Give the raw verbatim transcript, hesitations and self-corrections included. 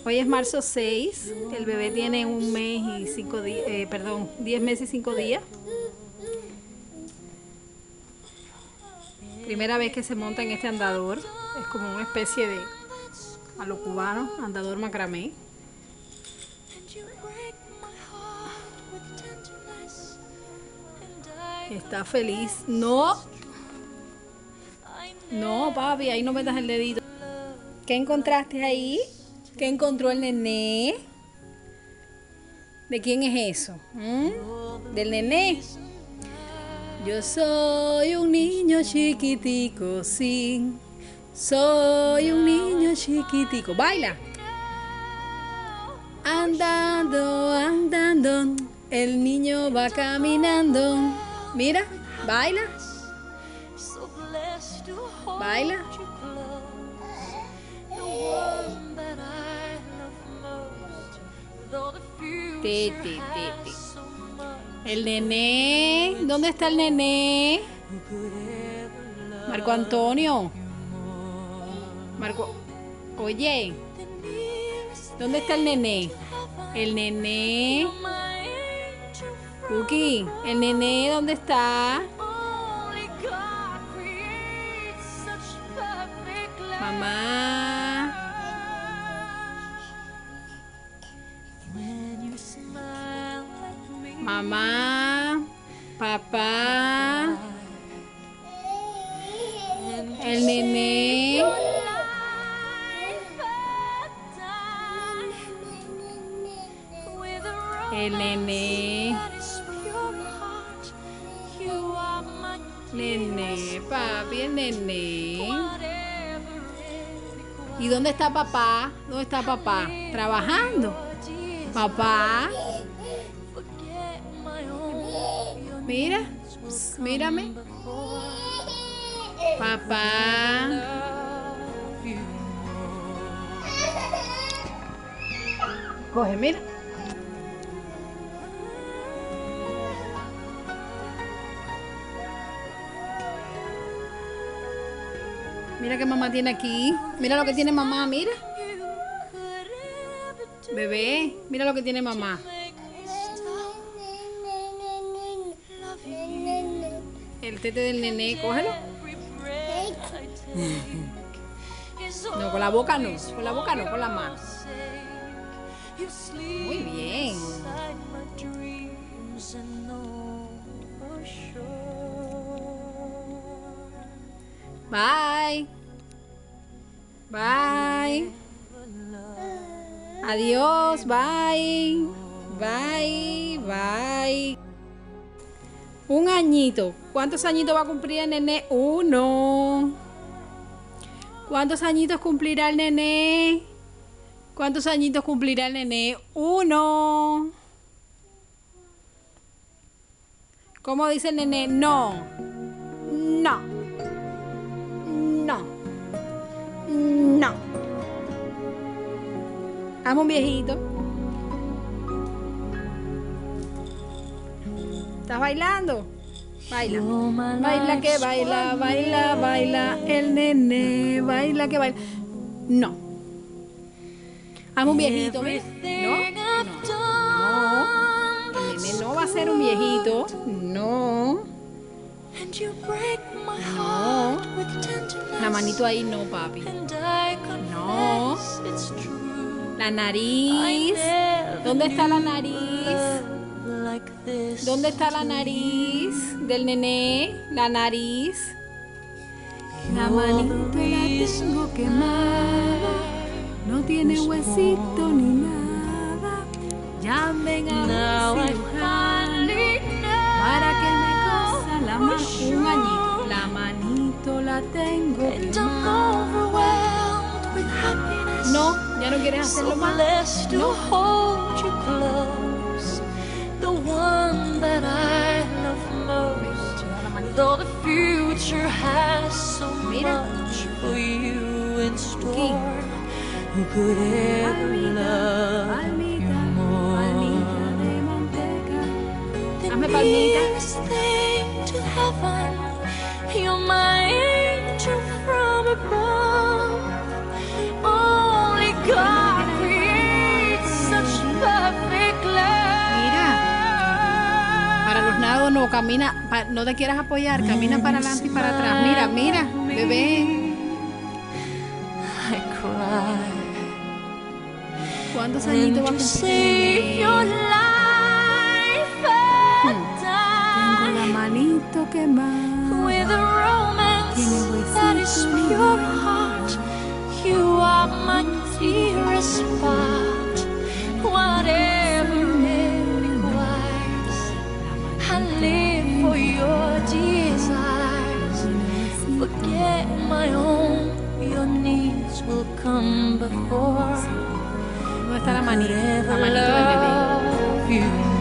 Hoy es marzo seis, el bebé tiene un mes y cinco días, eh, perdón, diez meses y cinco días. Primera vez que se monta en este andador, es como una especie de, a lo cubano, andador macramé. Está feliz. No, no papi, ahí no metas el dedito. ¿Qué encontraste ahí? ¿Qué encontró el nené? ¿De quién es eso? ¿Mm? ¿Del nené? Yo soy un niño chiquitico, sí. Soy un niño chiquitico. ¡Baila! Andando, andando, el niño va caminando. Mira, baila. Baila. Te, te, te, te. El nené. ¿Dónde está el nené? Marco Antonio. Marco. Oye. ¿Dónde está el nené? El nené. Cookie. El nené, ¿dónde está? Mamá. Mamá. Papá. El nené. El nené. Nené, papi, el nené. ¿Y dónde está papá? ¿Dónde está papá? ¿Trabajando? Papá. Mira, mírame. Papá. Coge, mira. Mira que mamá tiene aquí. Mira lo que tiene mamá, mira. Bebé, mira lo que tiene mamá. El tete del nené, cógelo. No, con la boca no. Con la boca no, con la mano. Muy bien. Bye. Bye. Adiós. Bye. Bye. Bye. Un añito. ¿Cuántos añitos va a cumplir el nené? Uno. ¿Cuántos añitos cumplirá el nené? ¿Cuántos añitos cumplirá el nené? Uno. ¿Cómo dice el nené? No. No. No. No. Hazme un viejito. ¿Estás bailando? Baila. Baila que baila, baila, baila. El nené baila que baila. No. Hazme un viejito, ¿ves? No. No. No. El nené no va a ser un viejito. No. No. La manito ahí no, papi. No. La nariz. ¿Dónde está la nariz? ¿Dónde está la nariz del nené? La nariz. La manito la tengo quemada. No tiene huesito ni nada. Llamen a un cirujano para que me cosa la mano. Un añito. La manito la tengo quemada. No, ya no quieres hacerlo más. No. The one that I love most, though the future has so much for you in store. Who could ever love you more than the nearest thing to heaven? You're my angel from above. Only God created camina, pa- no te quieras apoyar, camina para adelante y para atrás. Mira, mira, bebé. I cry. ¿Cuántos añitos va a And to cumplir save el your nene? life Tengo and la die manito quemada. with a romance Tiene that is huesito pure lindo. heart. You are my dearest spot. Whatever it requires, I live for your desires. Forget my own, your needs will come before. ¿Dónde está la manito? La Ever manito del bebé. love you